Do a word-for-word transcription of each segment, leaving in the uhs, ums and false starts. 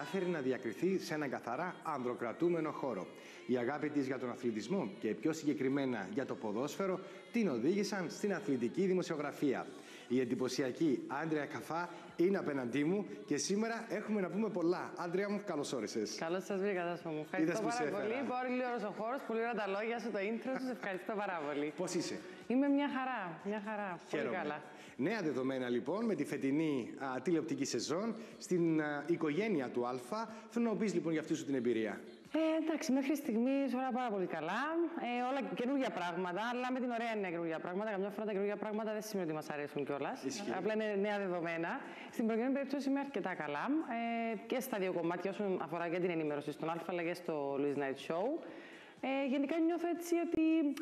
κατάφερε να διακριθεί σε έναν καθαρά ανδροκρατούμενο χώρο. Η αγάπη της για τον αθλητισμό και πιο συγκεκριμένα για το ποδόσφαιρο την οδήγησαν στην αθλητική δημοσιογραφία. Η εντυπωσιακή Άντρεα Καφά είναι απέναντί μου και σήμερα έχουμε να πούμε πολλά. Άντρεα μου, καλώς όρισες. Καλώς σας βρήκα, Τάσο μου. Ευχαριστώ πάρα πολύ. Πολύ ωραίος ο χώρος, πολύ ωραία τα λόγια σου, το intro σου. Ευχαριστώ πάρα πολύ. Πώς είσαι? Είμαι μια χαρά, μια χαρά. Χαίρομαι. Πολύ καλά. Νέα δεδομένα λοιπόν με τη φετινή α, τηλεοπτική σεζόν στην α, οικογένεια του Αλφα. Θέλω να μου πεις λοιπόν για αυτή σου την εμπειρία. Ε, εντάξει, μέχρι στιγμής όλα πάρα πολύ καλά. Ε, όλα καινούργια πράγματα, αλλά με την ωραία είναι καινούργια πράγματα. Καμιά φορά τα καινούργια πράγματα δεν σημαίνει ότι μας αρέσουν κιόλας. Απλά είναι νέα δεδομένα. Στην προκειμένη περίπτωση είμαι αρκετά καλά ε, και στα δύο κομμάτια, όσον αφορά και την ενημέρωση στον Αλφα αλλά και στο Louis Night Show. Ε, γενικά νιώθω έτσι ότι.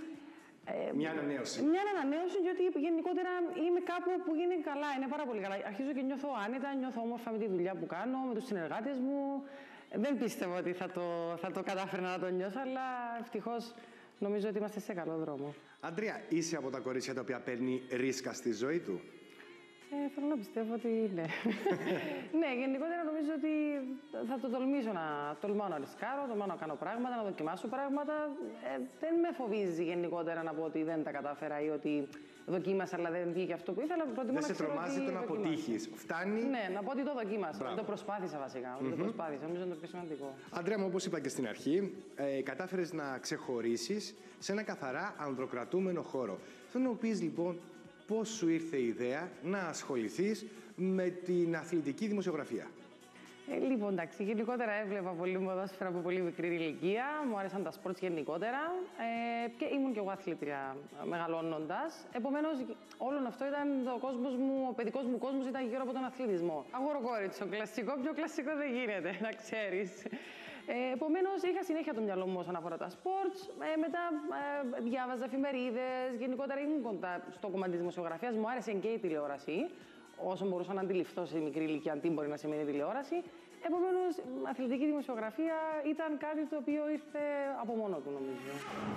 Ε, μια ανανέωση. Μια ανανέωση, γιατί γενικότερα είμαι κάπου που είναι καλά, είναι πάρα πολύ καλά. Αρχίζω και νιώθω άνετα, νιώθω όμορφα με τη δουλειά που κάνω, με τους συνεργάτες μου. Δεν πίστευα ότι θα το, θα το κατάφερα να το νιώσω, αλλά ευτυχώς νομίζω ότι είμαστε σε καλό δρόμο. Άντρια, είσαι από τα κορίτσια τα οποία παίρνει ρίσκα στη ζωή του? Ε, θέλω να πιστεύω ότι ναι. Ναι, γενικότερα νομίζω ότι θα το τολμήσω να τολμάω να ρισκάρω, τολμάω να κάνω πράγματα, να δοκιμάσω πράγματα. Ε, δεν με φοβίζει γενικότερα να πω ότι δεν τα κατάφερα ή ότι δοκίμασα αλλά δεν βγήκε αυτό που ήθελα. Δεν σε τρομάζει το να αποτύχεις. Φτάνει. Ναι, να πω ότι το δοκίμασα. Ότι το προσπάθησα βασικά. Ότι mm-hmm. το προσπάθησα. Νομίζω είναι το πιο σημαντικό. Άντρια μου, όπως είπα και στην αρχή, ε, κατάφερες να ξεχωρίσεις σε ένα καθαρά ανδροκρατούμενο χώρο. Θέλω να μου πεις λοιπόν πώς σου ήρθε η ιδέα να ασχοληθείς με την αθλητική δημοσιογραφία. Ε, λοιπόν, εντάξει, γενικότερα έβλεπα πολύ ποδόσφαιρο από πολύ μικρή ηλικία. Μου άρεσαν τα σπορτς γενικότερα ε, και ήμουν και εγώ αθλήτρια μεγαλώνοντας. Επομένως, όλο αυτό ήταν ο κόσμος μου, ο παιδικός μου κόσμος ήταν γύρω από τον αθλητισμό. Αγοροκόριτσο, κλασικό, πιο κλασικό δεν γίνεται, να ξέρεις. Ε, επομένως, είχα συνέχεια το μυαλό μου όσον αφορά τα σπορτς. Ε, μετά ε, διάβαζα εφημερίδες. Γενικότερα ήμουν κοντά στο κομμάτι της δημοσιογραφίας. Μου άρεσε και η τηλεόραση. Όσο μπορούσα να αντιληφθώ σε μικρή ηλικία τι μπορεί να σημαίνει τηλεόραση. Επομένως, αθλητική δημοσιογραφία ήταν κάτι το οποίο ήρθε από μόνο του, νομίζω.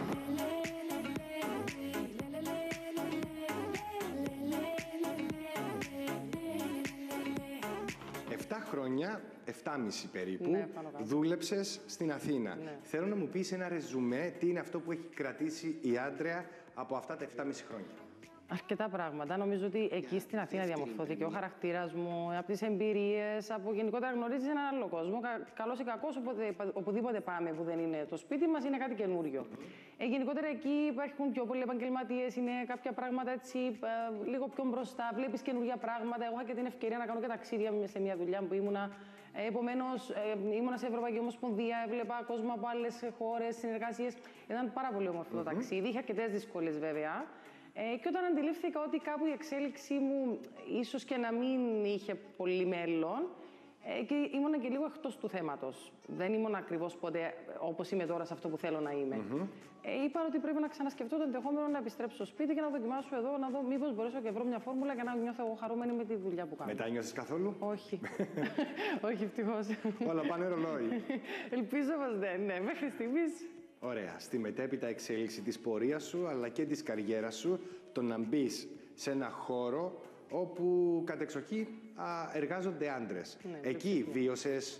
Εφτά χρόνια, εφτάμιση περίπου, ναι, δούλεψες στην Αθήνα. Ναι. Θέλω να μου πεις ένα ρεζουμέ, τι είναι αυτό που έχει κρατήσει η Άντρεα από αυτά τα εφτάμιση χρόνια. Αρκετά πράγματα. Νομίζω ότι εκεί στην Αθήνα διαμορφώθηκε ο χαρακτήρας μου, από τις εμπειρίες, από γενικότερα γνωρίζεις έναν άλλο κόσμο. Καλός ή κακός, οπουδήποτε πάμε που δεν είναι το σπίτι μας, είναι κάτι καινούριο. Ε, γενικότερα εκεί υπάρχουν πιο πολλοί επαγγελματίες, είναι κάποια πράγματα έτσι ε, λίγο πιο μπροστά. Βλέπεις καινούργια πράγματα. Εγώ είχα και την ευκαιρία να κάνω και ταξίδια σε μια δουλειά που ήμουνα. Ε, Επομένως, ε, ήμουνα σε Ευρωπαϊκή Ομοσπονδία, έβλεπα κόσμο από άλλες χώρες, συνεργασίες. Ήταν πάρα πολύ όμορφο mm-hmm. το ταξίδι. Είχα αρκετές δυσκολίες βέβαια. Ε, και όταν αντιλήφθηκα ότι κάπου η εξέλιξή μου ίσως και να μην είχε πολύ μέλλον ε, και ήμουν και λίγο εκτός του θέματος. Δεν ήμουν ακριβώς ποτέ όπως είμαι τώρα σε αυτό που θέλω να είμαι. Mm-hmm. ε, είπα ότι πρέπει να ξανασκεφτώ το ενδεχόμενο να επιστρέψω στο σπίτι και να δοκιμάσω εδώ, να δω μήπως μπορέσω και βρω μια φόρμουλα για να νιώθω εγώ χαρούμενη με τη δουλειά που κάνω. Μετά νιώθεις καθόλου? Όχι. Όχι, ευτυχώς. Όλα πάνε ρολόι. Ελπίζω πως δεν, ναι, μέχρι στιγμής. Ωραία. Στη μετέπειτα εξέλιξη της πορείας σου, αλλά και της καριέρας σου, το να μπεις σε ένα χώρο όπου κατεξοχή εργάζονται άντρες. Ναι, εκεί βίωσες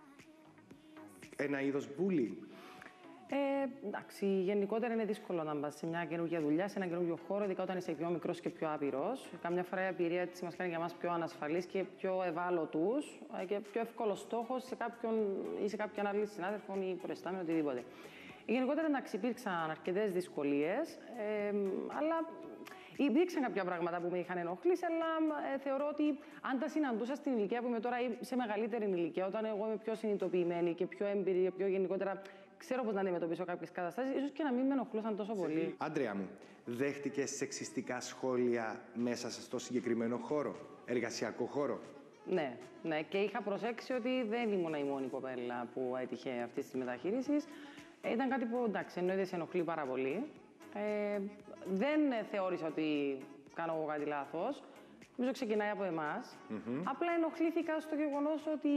ένα είδος bullying? Ε, εντάξει, γενικότερα είναι δύσκολο να μπας σε μια καινούργια δουλειά, σε ένα καινούργιο χώρο, ειδικά όταν είσαι πιο μικρός και πιο άπειρος. Καμιά φορά η απειρία της μας κάνει για μας πιο ανασφαλείς και πιο ευάλωτους και πιο εύκολο στόχος σε κάποιον ή σε κάποιον άλλη συνάδελφο ή προϊστάμενο, οτιδήποτε. Γενικότερα, εντάξει, υπήρξαν αρκετές δυσκολίες, ε, αλλά υπήρξαν κάποια πράγματα που με είχαν ενοχλήσει, αλλά ε, θεωρώ ότι αν τα συναντούσα στην ηλικία που είμαι τώρα ή σε μεγαλύτερη ηλικία, όταν εγώ είμαι πιο συνειδητοποιημένη και πιο έμπειρη, πιο γενικότερα ξέρω πώς να αντιμετωπίσω κάποιες καταστάσεις, ίσως και να μην με ενοχλούσαν τόσο πολύ. Άντρεα μου, δέχτηκες σεξιστικά σχόλια μέσα στο συγκεκριμένο χώρο, εργασιακό χώρο? Ναι, ναι, και είχα προσέξει ότι δεν ήμουν η μόνη κοπέλα που έτυχε αυτή τη μεταχείριση. Ήταν κάτι που, εντάξει, εννοείται σε ενοχλεί πάρα πολύ. Ε, δεν θεώρησα ότι κάνω εγώ κάτι λάθος. Νομίζω ξεκινάει από εμάς. Mm-hmm. Απλά ενοχλήθηκα στο γεγονός ότι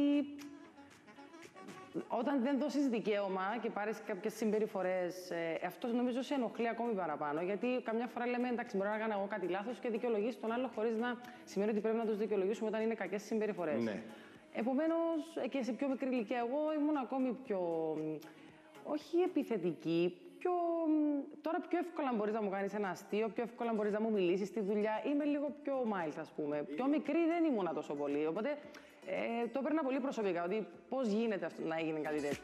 όταν δεν δώσεις δικαίωμα και πάρεις κάποιες συμπεριφορές, ε, αυτό νομίζω σε ενοχλεί ακόμη παραπάνω. Γιατί καμιά φορά λέμε, εντάξει, μπορώ να κάνω εγώ κάτι λάθος και δικαιολογείς τον άλλο χωρίς να σημαίνει ότι πρέπει να τους δικαιολογήσουμε όταν είναι κακές συμπεριφορές. Ναι. Επομένως, και σε πιο μικρή ηλικία, εγώ ήμουν ακόμη πιο, όχι επιθετική, πιο, τώρα πιο εύκολα μπορείς να μου κάνεις ένα αστείο, πιο εύκολα μπορείς να μου μιλήσεις στη δουλειά. Είμαι λίγο πιο mild, ας πούμε. Πιο μικρή δεν ήμουνα τόσο πολύ, οπότε ε, το έπαιρνα πολύ προσωπικά, ότι πώς γίνεται αυτό, να έγινε κάτι τέτοιο.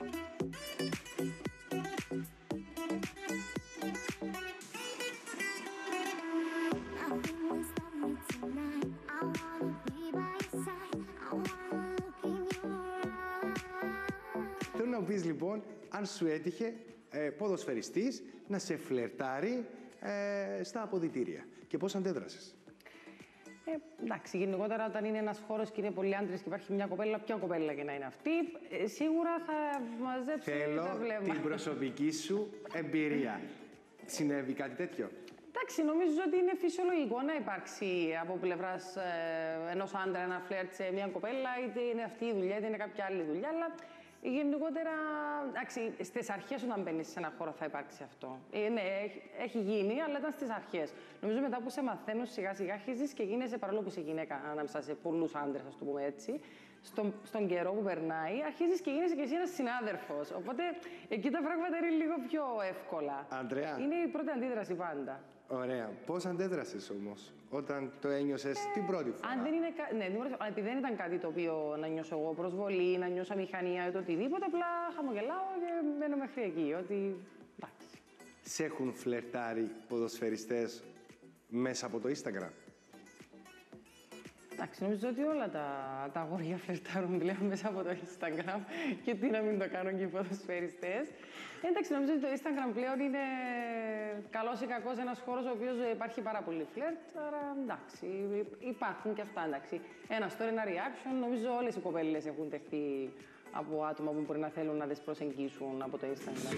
Θέλω να μου πεις λοιπόν, αν σου έτυχε ε, ποδοσφαιριστής να σε φλερτάρει ε, στα αποδυτήρια και πώς αντέδρασες. Ε, εντάξει, γενικότερα όταν είναι ένας χώρος και είναι πολλοί άντρες και υπάρχει μια κοπέλα, ποια κοπέλα και να είναι αυτή, ε, σίγουρα θα μαζέψει τα βλέμματα. Θέλω την προσωπική σου εμπειρία. Συνέβη κάτι τέτοιο? Εντάξει, νομίζω ότι είναι φυσιολογικό να υπάρξει από πλευράς ε, ενός άντρα ένα φλερτ σε μια κοπέλα, είτε είναι αυτή η δουλειά, είτε είναι κάποια άλλη δουλειά, αλλά γενικότερα, εντάξει, στις αρχές όταν μπαίνεις σε ένα χώρο θα υπάρξει αυτό. Ε, ναι, έχει, έχει γίνει, αλλά ήταν στις αρχές. Νομίζω μετά που σε μαθαίνουν σιγά σιγά αρχίζεις και γίνεσαι, παρόλο που είσαι γυναίκα ανάμεσα σε πολλούς άντρες, ας το πούμε έτσι, στον, στον καιρό που περνάει, αρχίζεις και γίνεσαι και εσύ ένας συνάδελφος. Οπότε εκεί τα πράγματα είναι λίγο πιο εύκολα. Ανδρέα. Είναι η πρώτη αντίδραση πάντα. Ωραία. Πώς αντέδρασες όμως όταν το ένιωσες ε, την πρώτη φορά? Αν δεν είναι, ναι, επειδή δεν ήταν κάτι το οποίο να νιώσω εγώ προσβολή, να νιώσω μηχανία ή το οτιδήποτε, απλά χαμογελάω και μένω μέχρι εκεί. Ότι εντάξει. Σε έχουν φλερτάρει ποδοσφαιριστές μέσα από το Instagram? Εντάξει, νομίζω ότι όλα τα, τα αγόρια φλερτάρουν πλέον μέσα από το Instagram και τι να μην το κάνουν και οι ποδοσφαιριστές. Εντάξει, νομίζω ότι το Instagram πλέον είναι καλός ή κακός ένας χώρος ο οποίος υπάρχει πάρα πολύ φλερτ, άρα εντάξει, υπάρχουν και αυτά, εντάξει. Ένα story, ένα reaction, νομίζω όλες οι κοπέλες έχουν τεχθεί από άτομα που μπορεί να θέλουν να τις προσεγγίσουν από το Instagram.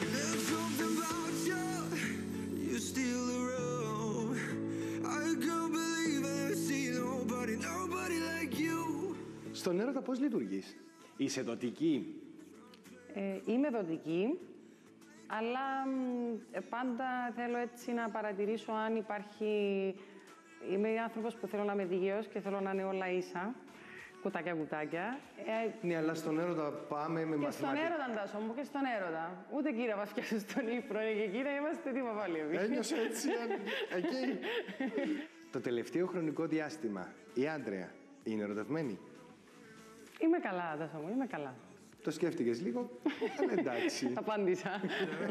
Στον έρωτα πώς λειτουργείς? Είσαι δοτική? Ε, είμαι δοτική, αλλά ε, πάντα θέλω έτσι να παρατηρήσω αν υπάρχει... Είμαι άνθρωπος που θέλω να είμαι δίκαιος και θέλω να είναι όλα ίσα. Κουτάκια-κουτάκια. Ε, ναι, αλλά στον έρωτα πάμε με μαθηματικά. Και στον έρωτα, Ντάσο μου, και στον έρωτα. Ούτε κύρια μας πιάσει στον ύπνο, και κύρια είμαστε τι πάλι εμείς. Ένιωσε έτσι, εκεί. Το τελευταίο χρονικό διάστημα, η Άντρεα είναι ερωτευμένη? Είμαι καλά, Ντάσο μου, είμαι καλά. Το σκέφτηκες λίγο, αλλά εντάξει. Απάντησα.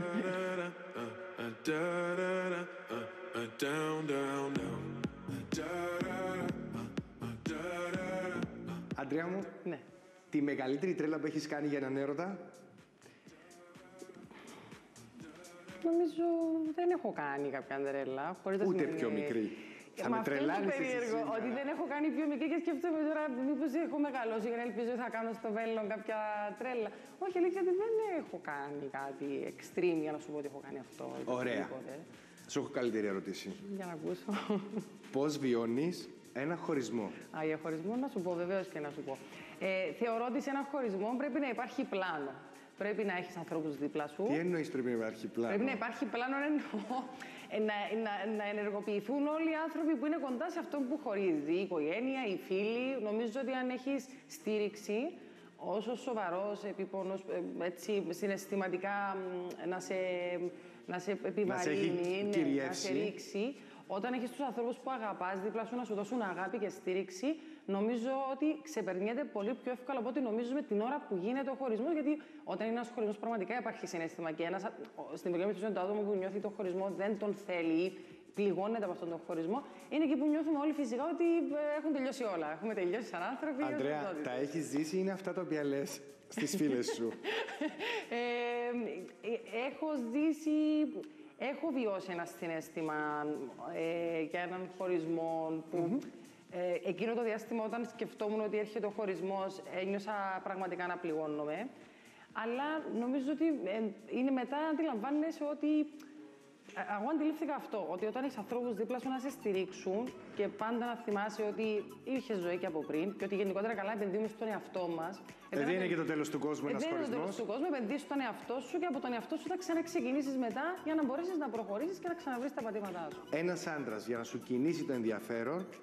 Άντρεα μου, ναι. Τη μεγαλύτερη τρέλα που έχεις κάνει για έναν έρωτα? Νομίζω δεν έχω κάνει κάποια τρέλα. Ούτε πιο μικρή. Θα με τρελάνεις εσύ σήμερα. Ότι δεν έχω κάνει πιο μικρή και σκέφτομαι τώρα μήπως έχω μεγαλώσει και να ελπίζω θα κάνω στο μέλλον κάποια τρέλα. Όχι, αλήθεια ότι δεν έχω κάνει κάτι extreme για να σου πω ότι έχω κάνει αυτό. Ωραία. Σου έχω καλύτερη ερώτηση. Για να ακούσω. Πώς βιώνεις ένα χωρισμό? Α, για χωρισμό να σου πω, βεβαίως και να σου πω. Ε, θεωρώ ότι σε ένα χωρισμό πρέπει να υπάρχει πλάνο. Πρέπει να έχεις ανθρώπους δίπλα σου. Τι εννοείς πρέπει να υπάρχει πλάνο? Πρέπει να υπάρχει πλάνο, εννοώ, να, να, να ενεργοποιηθούν όλοι οι άνθρωποι που είναι κοντά σε αυτόν που χωρίζει. Η οικογένεια, οι φίλοι. Νομίζω ότι αν έχεις στήριξη, όσο σοβαρός, επίπονος, έτσι, συναισθηματικά να σε, να σε επιβαρύνει, να σε, ναι, να σε ρίξει. Όταν έχεις τους ανθρώπους που αγαπάς δίπλα σου να σου δώσουν αγάπη και στήριξη, νομίζω ότι ξεπερνιέται πολύ πιο εύκολα από ό,τι νομίζουμε την ώρα που γίνεται ο χωρισμός. Γιατί όταν είναι ένας χωρισμός, πραγματικά υπάρχει συναίσθημα και ένας, στην περίπτωση του άτομο που νιώθει τον χωρισμό δεν τον θέλει ή πληγώνεται από αυτόν τον χωρισμό, είναι εκεί που νιώθουμε όλοι φυσικά ότι έχουν τελειώσει όλα. Έχουμε τελειώσει σαν άνθρωποι. Αντρέα, τα έχεις ζήσει, είναι αυτά τα οποία λες στις φίλες σου? ε, έχω ζήσει. Έχω βιώσει ένα συναίσθημα ε, για έναν χωρισμό που mm-hmm. ε, εκείνο το διάστημα όταν σκεφτόμουν ότι έρχεται ο χωρισμός ένιωσα πραγματικά να πληγώνομαι. Αλλά νομίζω ότι ε, είναι μετά αντιλαμβάνεσαι ότι εγώ αντιλήφθηκα αυτό, ότι όταν έχεις ανθρώπους δίπλα σου να σε στηρίξουν και πάντα να θυμάσαι ότι είχε ζωή και από πριν και ότι γενικότερα καλά επενδύουμε στον εαυτό μας. Δεν είναι και το τέλος του κόσμου ένας χωρισμός. Δεν είναι το τέλος του κόσμου, επενδύεις στον εαυτό σου και από τον εαυτό σου θα ξαναξεκινήσεις μετά για να μπορέσεις να προχωρήσεις και να ξαναβρεις τα πατήματά σου. Ένας άντρας για να σου κινήσει το ενδιαφέρον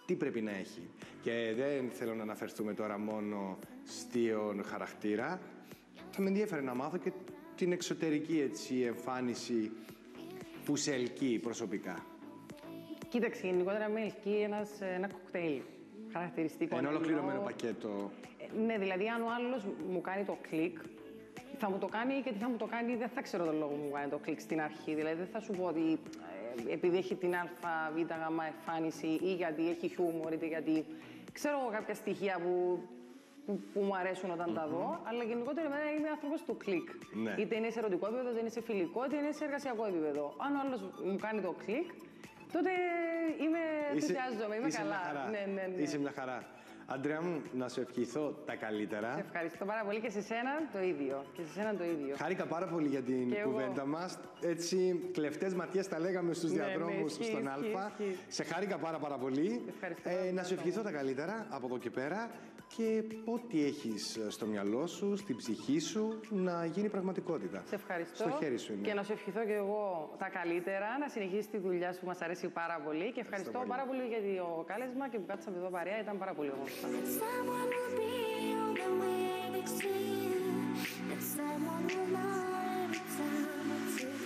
τι πρέπει να έχει. Και δεν θέλω να αναφερθούμε τώρα μόνο στον χαρακτήρα. Θα με ενδιαφέρει να μάθω και την εξωτερική έτσι, εμφάνιση που σε ελκύει προσωπικά. Κοίταξε, γενικότερα με ελκύει ένας, ένα κοκτέιλ χαρακτηριστικό. Ένα ολοκληρωμένο πακέτο. Ε, ναι, δηλαδή αν ο άλλος μου κάνει το κλικ, θα μου το κάνει και τι θα μου το κάνει, δεν θα ξέρω τον λόγο που μου κάνει το κλικ στην αρχή. Δηλαδή δεν θα σου πω ότι ε, επειδή έχει την α, β, γ εμφάνιση ή γιατί έχει χιούμορ, είτε γιατί ξέρω κάποια στοιχεία που, που, που μου αρέσουν όταν mm-hmm. τα δω, αλλά γενικότερα εμένα είμαι άνθρωπος του κλικ. Ναι. Είτε είναι σε ερωτικό επίπεδο, είτε είναι σε φιλικό, είτε είναι σε εργασιακό επίπεδο. Αν ο άλλος μου κάνει το κλικ, τότε είμαι ενθουσιάζομαι, είμαι είσαι καλά. Μια χαρά. Ναι, ναι, ναι. Είσαι μια χαρά. Αντρέα μου, να σου ευχηθώ τα καλύτερα. Σε ευχαριστώ πάρα πολύ και σε σένα το ίδιο. Και σε σένα το ίδιο. Χάρηκα πάρα πολύ για την και κουβέντα εγώ. μας. Έτσι, κλεφτές ματιές τα λέγαμε στους ναι, διαδρόμους ναι, στον ισχύ, Α. ισχύ. Σε χάρηκα πάρα πάρα πολύ. Ευχαριστώ. Ε, να σου ευχηθώ τα καλύτερα από εδώ και πέρα και ό,τι έχεις στο μυαλό σου, στην ψυχή σου, να γίνει πραγματικότητα. Σε ευχαριστώ. Στο χέρι σου είναι. Και να σου ευχηθώ και εγώ τα καλύτερα, να συνεχίσεις τη δουλειά σου που μας αρέσει πάρα πολύ. Και ευχαριστώ πολύ. πάρα πολύ για το κάλεσμα και που κάτσαμε εδώ παρέα. Ήταν πάρα πολύ όμορφα. Someone will be on the way next to you, and someone will love every time I take